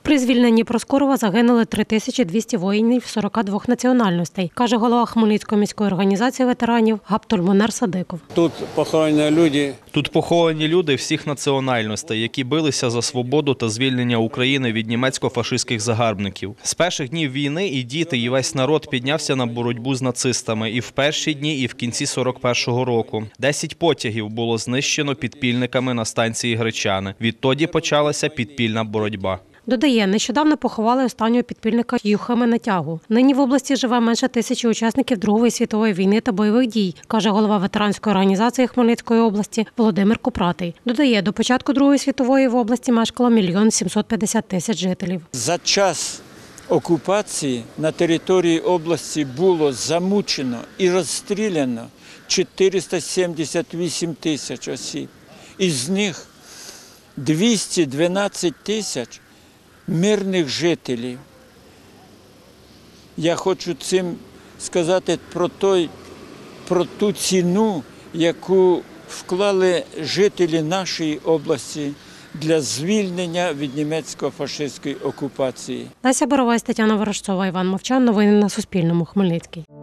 При звільненні Проскурова загинули 3200 воїнів 42 національностей, каже голова Хмельницької міської організації ветеранів Габдульмунер Садиков. Тут поховані люди всіх національностей, які билися за свободу та звільнення України від німецько-фашистських загарбників. З перших днів війни і діти, і весь народ піднявся на боротьбу з нацистами і в перші дні, і в кінці 41-го року. 10 потягів було знищено підпільниками на станції Гречани. Відтоді почалася підпільна боротьба. Додає, нещодавно поховали останнього підпільника Юхима Натягу. Нині в області живе менше 1000 учасників Другої світової війни та бойових дій, каже голова ветеранської організації Хмельницької області Володимир Купратий. Додає, до початку Другої світової в області мешкало 1 750 000 жителів. За час окупації на території області було замучено і розстріляно 478 000 осіб. Із них 212 000 мирних жителів. Я хочу цим сказати про ту ціну, яку вклали жителі нашої області для звільнення від німецько-фашистської окупації. Леся Боровець, Тетяна Ворожцова, Іван Мовчан. Новини на Суспільному. Хмельницький.